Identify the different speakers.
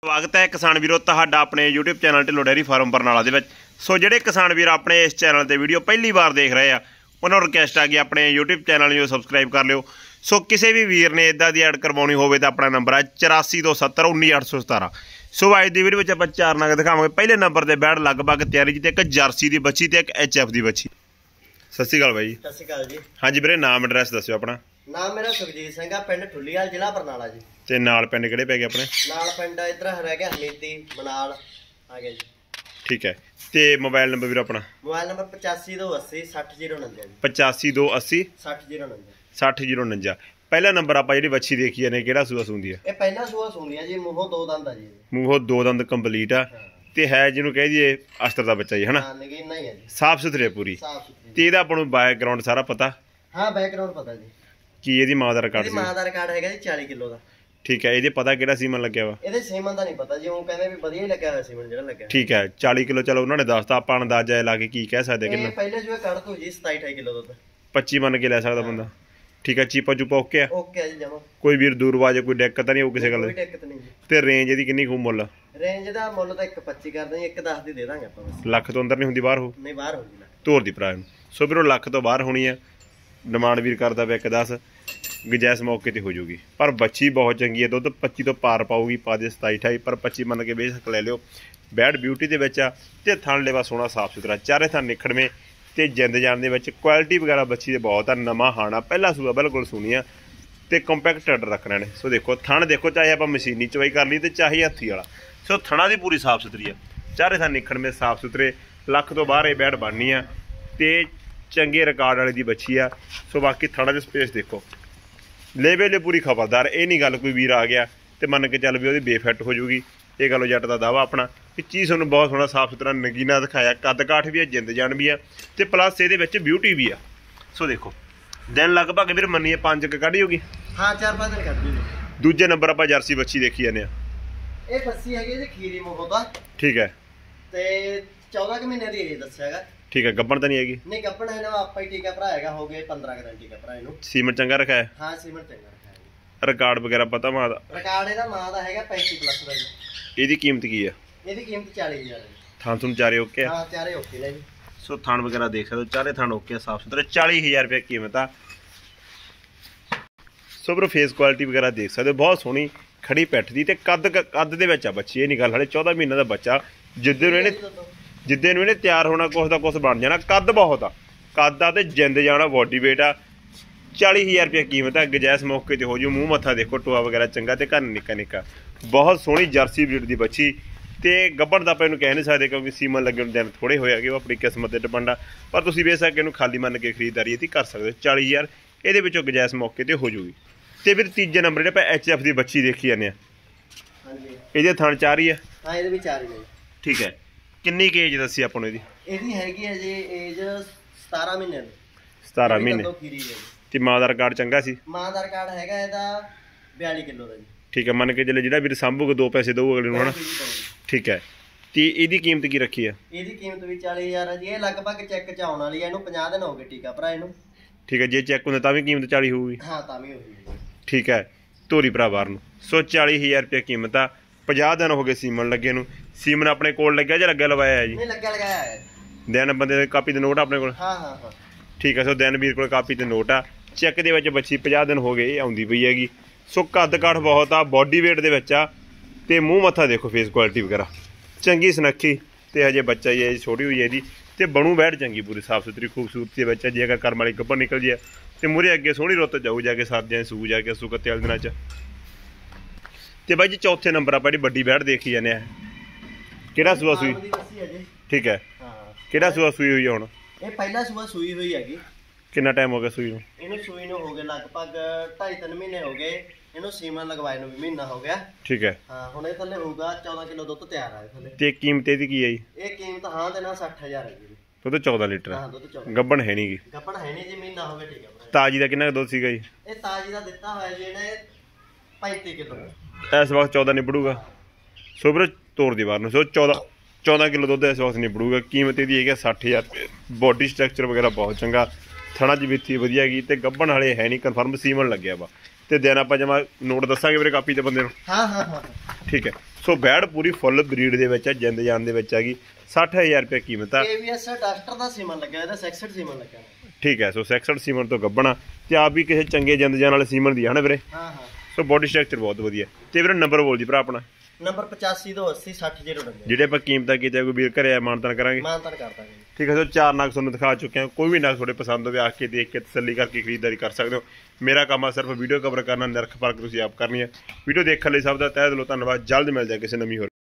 Speaker 1: स्वागत है किसान वीरों तुहाडा अपने YouTube channel Dhillon dairy farm Barnala दे विच। सो जिहड़े किसान वीर अपने इस चैनल ते वीडियो पहली बार देख रहे हैं उन्होंने रिक्वेस्ट आ गई अपने यूट्यूब चैनल जो सबसक्राइब कर लियो। सो किसी भी वीर ने इदा की ऐड करवानी होवे तो अपना नंबर है 8427 19817। सो अज की वीडियो में आप चार नग दिखावे। पहले नंबर से बैठ लगभग तैयारी एक जर्सी की बच्ची तो एक HF की बच्ची। सत श्री अकाल भाई।
Speaker 2: सत श्री अकाल जी।
Speaker 1: हाँ जी वीरे नाम एड्रैस दस्यो अपना।
Speaker 2: नाम मेरा सुखजीत सिंह है, पिंड ठुल्लीवाल जिला बरनाला जी।
Speaker 1: ते नाल पिंड किहड़े पै गए अपने? नाल
Speaker 2: पिंड इधर रह गया हनीती मनाल आ गया जी।
Speaker 1: ठीक है। ते मोबाइल नंबर वीर अपना?
Speaker 2: Mobile number 8528 60049
Speaker 1: 8528 60049। पहला नंबर आप जी बच्ची देखी ने किहड़ा सूआ सूंदी है?
Speaker 2: ये पहला सूआ सूंदी है जी, मूंहों दो दंद है जी।
Speaker 1: मूंहों दो दंद कंप्लीट है ते है जिन्हों कह दीए अस्तर दा बच्चा जी है ना?
Speaker 2: नगीना ही है जी,
Speaker 1: साफ सुथरी पूरी। ते इहदा आपां नूं बैकग्राउंड सारा पता? हां बैकग्राउंड पता जी। की ਇਹਦੀ ਮਾਂ ਦਾ ਰਿਕਾਰਡ ਸੀ?
Speaker 2: ਮਾਂ ਦਾ ਰਿਕਾਰਡ ਹੈਗਾ ਜੀ 40 ਕਿਲੋ ਦਾ।
Speaker 1: ਠੀਕ ਹੈ। ਇਹਦੇ ਪਤਾ ਕਿਹੜਾ ਸੀਮਨ ਲੱਗਿਆ ਵਾ?
Speaker 2: ਇਹਦੇ ਸੀਮਨ ਦਾ ਨਹੀਂ ਪਤਾ ਜੀ, ਉਹ ਕਹਿੰਦੇ ਵੀ ਵਧੀਆ ਹੀ ਲੱਗਿਆ ਹੋਇਆ ਸੀਮਨ ਜਿਹੜਾ ਲੱਗਿਆ।
Speaker 1: ਠੀਕ ਹੈ 40 ਕਿਲੋ ਚਲੋ ਉਹਨਾਂ ਨੇ ਦੱਸਤਾ, ਆਪਾਂ ਅੰਦਾਜ਼ਾ ਲਾ ਕੇ ਕੀ ਕਹਿ ਸਕਦੇ ਕਿੰਨਾ?
Speaker 2: ਇਹ ਪਹਿਲੇ ਜੋ ਕੱਢ ਦੋ ਜੀ 27 28 ਕਿਲੋ ਦੁੱਧ
Speaker 1: 25 ਮੰਨ ਕੇ ਲੈ ਸਕਦਾ ਬੰਦਾ। ਠੀਕ ਹੈ। ਚੀਪਾ ਚੂਪਾ ਓਕੇ ਆ?
Speaker 2: ਓਕੇ ਆ ਜੀ ਜਮਾ।
Speaker 1: ਕੋਈ ਵੀਰ ਦੂਰਵਾਜ ਕੋਈ ਦਿੱਕਤ ਨਹੀਂ ਹੋਊ ਕਿਸੇ ਗੱਲ ਦੀ?
Speaker 2: ਕੋਈ ਦਿੱਕਤ ਨਹੀਂ ਜੀ।
Speaker 1: ਤੇ ਰੇਂਜ ਇਹਦੀ ਕਿੰਨੀ ਖੂ ਮੁੱਲ?
Speaker 2: ਰੇਂਜ ਦਾ ਮੁੱਲ ਤਾਂ 1.25 ਕਰਦੇ ਜੀ, 1.10 ਦੀ ਦੇ ਦਾਂਗੇ ਆਪਾਂ ਬਸ।
Speaker 1: ਲੱਖ ਤੋਂ ਅੰਦਰ ਨਹੀਂ ਹੁੰਦੀ? ਬਾਹਰ ਹੋ?
Speaker 2: ਨਹੀਂ ਬਾਹਰ ਹੋ ਜੀ।
Speaker 1: ਤੋਰ ਦੀ ਭਰਾ ਨੂੰ। ਸੋ ਵੀਰੋ ਲੱਖ ਤੋਂ ਬਾਹਰ ਹੋਣੀ ਆ। ਡਿਮਾਂਡ ਵੀਰ ਕਰਦਾ ਪਿਆ 1.10 गुजाइश मौके पर हो जाऊगी। पर बच्ची बहुत चंगी है, दुध 25 तो पार पाऊगी, पा दे 27 28 पर 25 मन के बेशक ले लियो। बैड ब्यूटी के तो थन लेवा सोहना साफ सुथरा, चारे थन निखड़वे तो जिंद जान के क्वालिटी वगैरह बच्ची के बहुत है। नवा हाना पहला सूआ बिल्कुल सुनी तो कंपैक्ट अडर रखना ने। सो देखो थन देखो, चाहे आप मशीनी चवाई कर ली तो चाहे हथी वाला। सो थना की पूरी साफ सुथरी है, चारे थन निखड़वे साफ सुथरे। लख तो बाहर ये बैड बननी है तो चंगे रिकॉर्ड वाली दी बच्ची है। सो बाकी थना की स्पेस देखो, लेवे ले पूरी खबरदार। ये नहीं गल कोई वीर आ गया तो मन के चल भी वो बेफिट हो जूगी। ये गलो जट का दावा अपना कि चीज़ थोड़ा बहुत सोहना साफ सुथरा नगीना दिखाया, कद काठ भी है, जिंद जान भी है तो प्लस ये ब्यूटी भी है। सो देखो दिन लगभग फिर मनीए 5 कढ़ी होगी।
Speaker 2: हाँ 4-5 दिन कढ़।
Speaker 1: दूजे नंबर आप जर्सी बच्ची देखी जाने।
Speaker 2: ये बच्ची है जी खीरी मोह दा। ठीक
Speaker 1: है।
Speaker 2: ते 14 महीने की एज दस्सिया।
Speaker 1: ठीक है। गब्बन तो नहीं हैगी? नहीं
Speaker 2: गब्बन है ना, आपा ही टीका भरा हैगा, हो गए 15 दिन टीका भरा इनु।
Speaker 1: सीमन चंगा रखा है?
Speaker 2: हां सीमन चंगा रखा है।
Speaker 1: रिकॉर्ड वगैरह पता मां दा? रिकॉर्ड
Speaker 2: ਇਹਦਾ ਮਾਂ ਦਾ ਹੈਗਾ 35 प्लस ਦਾ ਜੀ।
Speaker 1: ਇਹਦੀ ਕੀਮਤ ਕੀ ਹੈ?
Speaker 2: ਇਹਦੀ ਕੀਮਤ 40000 ਹੈ।
Speaker 1: ਥਾਂ ਤੁਮ ਚਾਰੇ ਓਕੇ ਆ?
Speaker 2: ਹਾਂ ਚਾਰੇ ਓਕੇ ਨੇ ਜੀ।
Speaker 1: ਸੋ ਥਾਂ ਵਗੈरह देख सकते हो, चारे थान ओके साफ सुथरे। 40000 रुपये कीमत आ। सो ब्रो फेस क्वालिटी वगैरह देख सकते हो, बहुत सोहनी खड़ी पैठ दी ते कद दे विच आ बच्ची। ये नहीं गल हले 14 महीने का बच्चा, जिद्दे नूं इहने तैयार होना कुछ दा कुछ बन जाना। कद बहुत आ, कद आ ते जिंद जाना, बॉडी वेट आ। 40000 रुपये कीमत है, गुजाइश मौके पर हो जू। मूँह मत्था देखो, टोआ वगैरह चंगा तो घर निक्का निक्का, बहुत सोहनी जर्सी ब्रीड की बच्ची। तो गब्बन तो आप इन्हू कह नहीं सकते क्योंकि सीमन लगे दिन थोड़े होए कि वो अपनी किस्मत पर डिपेंड आ। पर तुसीं बेशक इन्हू खाली मन के खरीदारी इहदी कर सकते हो। 40000 ये गुजाइश मौके पर हो जूगी। तो फिर तीजे नंबर जो HF की बच्ची देखी जाने, ये थन 4 ही है?
Speaker 2: हाँ ये भी 4 ही है।
Speaker 1: ठीक है। किन्नी की एज दसी आपको?
Speaker 2: ਇਹਦੀ ਹੈਗੀ ਹੈ ਜੀ ਏਜ 17 ਮਹੀਨੇ ਦੀ।
Speaker 1: 17 ਮਹੀਨੇ ਤੇ ਮਾਂ ਦਾ ਰਿਕਾਰਡ ਚੰਗਾ ਸੀ? ਮਾਂ ਦਾ
Speaker 2: ਰਿਕਾਰਡ ਹੈਗਾ ਇਹਦਾ 42 ਕਿਲੋ ਦਾ ਜੀ।
Speaker 1: ਠੀਕ ਹੈ। ਮੰਨ ਕੇ ਚੱਲੇ ਜਿਹੜਾ ਵੀਰ ਸੰਭੂਗਾ 2 ਪੈਸੇ ਦਊਗਾ ਅਗਲੇ ਨੂੰ ਹਨਾ। ਠੀਕ ਹੈ। ਤੇ ਇਹਦੀ ਕੀਮਤ ਕੀ ਰੱਖੀ ਆ? ਇਹਦੀ
Speaker 2: ਕੀਮਤ ਵੀ 40000 ਹੈ ਜੀ। ਇਹ ਲਗਭਗ ਚੈੱਕ ਚ ਆਉਣ ਵਾਲੀ ਹੈ, ਇਹਨੂੰ 50 ਦਿਨ ਹੋ ਗਏ ਟੀਕਾ ਭਰਾ ਇਹਨੂੰ।
Speaker 1: ਠੀਕ ਹੈ। ਜੇ ਚੈੱਕ ਹੁੰਦਾ ਤਾਂ ਵੀ ਕੀਮਤ 40 ਹੋਊਗੀ?
Speaker 2: ਹਾਂ ਤਾਂ ਵੀ ਹੋਊਗੀ।
Speaker 1: ਠੀਕ ਹੈ। ਧੋਰੀ ਭਰਾ ਬਾਹਰ ਨੂੰ। ਸੋ 40000 ਰੁਪਏ ਕੀਮਤ ਆ। 50 दिन हो गए सीमन लगे नूं। सीमन अपने कोल लग्या ਜਾਂ लग्या लवाया है जी?
Speaker 2: नहीं लग्या लगाया है।
Speaker 1: दिन बंदे दी कापी ते नोट अपने कोल?
Speaker 2: हां हां हां।
Speaker 1: ठीक है। सो दिन वीर कोल कापी ते नोट आ। चैक दे विच बच्ची 50 दिन हो गए आउंदी पई हैगी। सो कद काठ बहुत आ, बॉडी वेट दे विच आ ते मूँह मत्था देखो, फेस क्वालिटी वगैरह चंगी सुनक्खी ते हजे बच्चा ही है, छोटी हुई है जी ते बनू बैठ चंगी पूरी साफ सुथरी खूबसूरती बच्चा। जे अगर कर्म वाली गब्बन निकल जाए तो मूहरे अगे सोहनी रुत जाऊ जाके सर्दियां सू जाके सू कत्ते वाले दिनां च। तो भाई जी चौथे नंबर आप जी बड़ी बैठ देखी जाने, किहड़ा सूआ सूई? ठीक है। किहड़ा सूआ सूई हुई है हुण?
Speaker 2: ये पहला सूआ सूई हुई हैगी।
Speaker 1: कितना टाइम हो गया सूई नूं?
Speaker 2: इहनूं सूई नूं हो गए लगभग 2.5-3 महीने हो गए। इहनूं सीमन लगवाए नूं भी महीना हो गया।
Speaker 1: ठीक है।
Speaker 2: हां हुण इह थल्ले होगा 14 किलो दुੱਧ ਤਿਆਰ ਆ ਥੱਲੇ।
Speaker 1: ते कीमत ਇਹਦੀ ਕੀ ਹੈ ਜੀ?
Speaker 2: ਇਹ ਕੀਮਤ ਹਾਂ ਦੇ ਨਾਲ 60000 ਹੈ ਜੀ।
Speaker 1: ਦੁੱਧ 14 ਲੀਟਰ?
Speaker 2: ਹਾਂ ਦੁੱਧ 14।
Speaker 1: ਗੱਬਣ ਹੈ ਨਹੀਂ ਗੀ?
Speaker 2: ਗੱਬਣ ਹੈ ਨਹੀਂ ਜੀ, ਮਹੀਨਾ ਹੋ ਗਿਆ। ਠੀਕ ਹੈ।
Speaker 1: ਤਾਜੀ ਦਾ ਕਿੰਨਾ ਦੁੱਧ ਸੀਗਾ ਜੀ?
Speaker 2: ਇਹ ਤਾਜੀ ਦਾ ਦਿੱਤਾ ਹੋਇਆ ਜੀ ਇਹਨੇ 35 ਕਿਲੋ।
Speaker 1: इस वक्त 14 निबड़ूगा। सो फिर तोड़ दी बार। सो 14 किलो दुध इस वक्त निबड़ूगा। कीमत यदि है 60000 रुपये। बॉडी स्ट्रक्चर वगैरह बहुत चंगा, थना च बिथी वधिया गई तो गब्बन वाले है नहीं, कन्फर्म सीमन लग्या वा। ਤੇ ਦਿਨ ਆਪਾਂ ਜਮਾ ਨੋਟ ਦੱਸਾਂਗੇ ਵੀਰੇ ਕਾਪੀ ਤੇ ਬੰਦੇ ਨੂੰ।
Speaker 2: ਹਾਂ
Speaker 1: ਠੀਕ ਹੈ। ਸੋ ਬੈੜ ਪੂਰੀ ਫੁੱਲ ਬਰੀਡ ਦੇ ਵਿੱਚ ਹੈ, ਜਿੰਦ ਜਾਨ ਦੇ ਵਿੱਚ ਹੈਗੀ। 60000 ਰੁਪਏ ਕੀਮਤ ਆ।
Speaker 2: KVS ਡਸਟਰ ਦਾ ਸੀਮਨ ਲੱਗਿਆ, ਇਹਦਾ 66 ਸੀਮਨ ਲੱਗਿਆ।
Speaker 1: ਠੀਕ ਹੈ। ਸੋ 66 ਸੀਮਨ ਤੋਂ ਗੱਬਣਾ ਤੇ ਆਪ ਵੀ ਕਿਸੇ ਚੰਗੇ ਜਿੰਦ ਜਾਨ ਵਾਲੇ ਸੀਮਨ ਦੀ ਹੈ ਨਾ ਵੀਰੇ।
Speaker 2: ਹਾਂ
Speaker 1: ਸੋ ਬੋਡੀ ਸਟਰਕਚਰ ਬਹੁਤ ਵਧੀਆ। ਤੇ ਵੀਰੇ ਨੰਬਰ ਬੋਲ ਜੀ ਭਰਾ ਆਪਣਾ।
Speaker 2: ਨੰਬਰ 85 280 60 099।
Speaker 1: ਜਿਹੜੇ ਆਪਾਂ ਕੀਮਤਾਂ ਕੀਤੇ ਕੋਈ ਵੀਰ ਘਰੇ ਆ ਮਾਨਤਾਨ ਕਰਾਂਗੇ।
Speaker 2: ਮਾਨਤਾਨ ਕਰ ਦਾਂਗੇ।
Speaker 1: ਠੀਕ ਹੈ। ਸੋ 4 ਨਗ ਤੁਹਾਨੂੰ ਦਿਖਾ ਚੁੱਕੇ ਹਾਂ। ਕੋਈ ਵੀ ਨਗ ਤੁਹਾਡੇ ਪਸੰਦ ਹੋਵੇ ਆ ਕੇ ਦੇਖ ਕੇ ਤਸੱਲੀ ਕਰਕੇ ਖਰੀਦਦਾਰੀ ਕਰ ਸਕਦੇ ਹੋ। ਮੇਰਾ ਕੰਮ ਆ ਸਿਰਫ ਵੀਡੀਓ ਕਵਰ ਕਰਨਾ, ਨਿਰਖ ਪਰਖ ਤੁਸੀਂ ਆਪ ਕਰਨੀ ਹੈ। ਵੀਡੀਓ ਦੇਖਣ ਲਈ ਸਭ ਦਾ ਤਹਿ ਦਿਲੋਂ ਧੰਨਵਾਦ। ਜਲਦ ਮਿਲ ਜਾਏ ਕਿਸੇ ਨਵੀਂ ਹੋਰ